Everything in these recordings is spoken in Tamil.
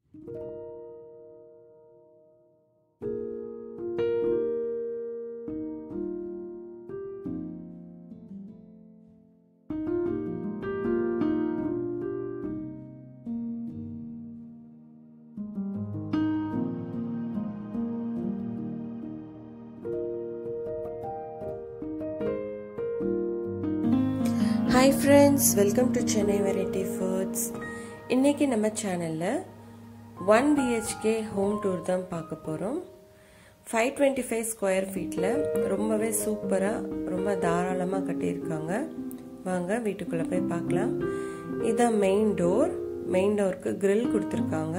Hi friends, welcome to Chennai Variety Foods. இன்னைக்கு நம்ம சேனல்ல 1 BHK home tour தான் பார்க்க போறோம். 525 ஸ்கொயர் ஃபீட்ல ரொம்பவே சூப்பரா ரொம்ப தாராளமா கட்டியிருக்காங்க. வாங்க வீட்டுக்குள்ள போய் பார்க்கலாம். இதான் மெயின் டோருக்கு grill கொடுத்திருக்காங்க.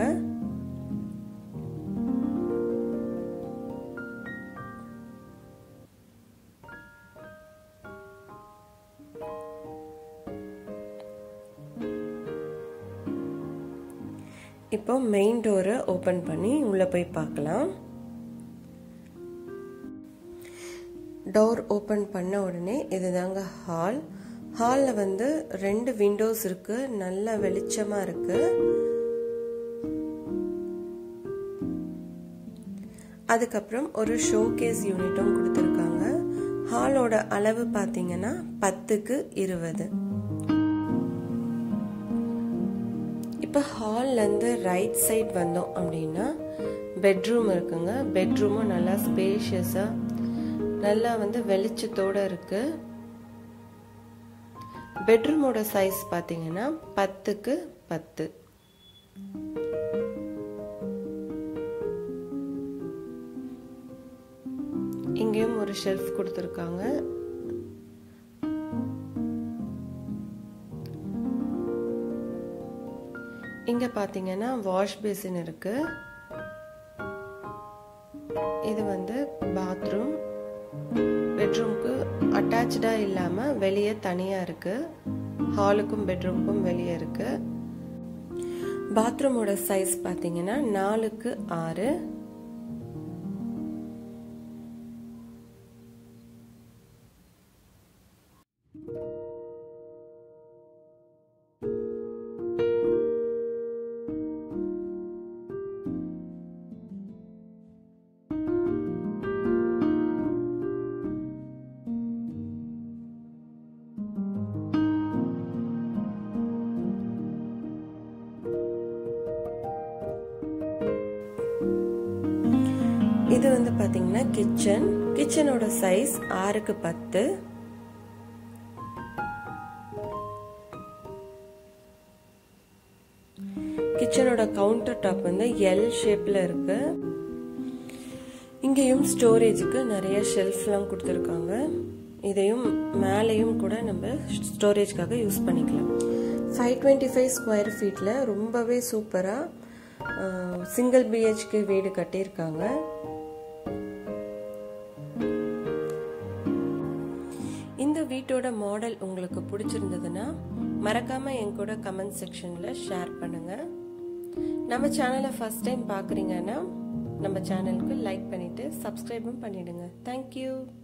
இப்போ மெயின் டோரை ஓபன் பண்ணி உள்ள போய் பார்க்கலாம். டோர் ஓபன் பண்ண உடனே இதுதாங்க ஹால்ல வந்து 2 விண்டோஸ் இருக்கு. நல்ல வெளிச்சமா இருக்கு. அதுக்கப்புறம் ஒரு ஷோகேஸ் யூனிட்டும் கொடுத்திருக்காங்க. ஹாலோட அளவு பாத்தீங்கன்னா 10க்கு 20. இப்போ ஹால்ல இருந்து ரைட் சைடு வந்தோம் அப்படின்னா பெட்ரூம் இருக்குங்க. பெட்ரூமும் நல்லா ஸ்பேஷியஸா நல்லா வந்து வெளிச்சத்தோட இருக்கு. பெட்ரூமோட சைஸ் பாத்தீங்கன்னா 10க்கு 10. இங்கேயும் ஒரு ஷெல்ஃப் கொடுத்திருக்காங்க. இங்க பாத்தீங்கன்னா வாஷ் பேசின் இருக்கு. இது வந்து பாத்ரூம். பெட்ரூம்க்கு அட்டாச்சா இல்லாம வெளியே தனியா இருக்கு. ஹாலுக்கும் பெட்ரூம்க்கும் வெளியே இருக்கு. பாத்ரூமோட சைஸ் பாத்தீங்கன்னா 4க்கு 6. இது வந்து பாத்தீங்கன்னா கிச்சனோட சைஸ் 6க்கு 10. கிச்சனோட கவுண்டர் டாப் வந்து எல் ஷேப்ல இருக்கு. இங்கேயும் ஸ்டோரேஜுக்கு நிறைய ஷெல்ஃப்லாம் கொடுத்துருக்காங்க. இதையும் மேலேயும் கூட நம்ம ஸ்டோரேஜ்க்காக யூஸ் பண்ணிக்கலாம். 525 ஸ்கொயர் ஃபீட்ல ரொம்பவே சூப்பரா சிங்கிள் BHK வீடு கட்டியிருக்காங்க. இந்த வீட்டோட மாடல் உங்களுக்கு பிடிச்சிருந்ததுன்னா மறக்காம என் கூட கமெண்ட் செக்ஷன்ல ஷேர் பண்ணுங்க. நம்ம சேனலை ஃபர்ஸ்ட் டைம் பாக்குறீங்கன்னா நம்ம சேனலுக்கு லைக் பண்ணிட்டு சப்ஸ்கிரைபும் பண்ணிடுங்க. Thank you.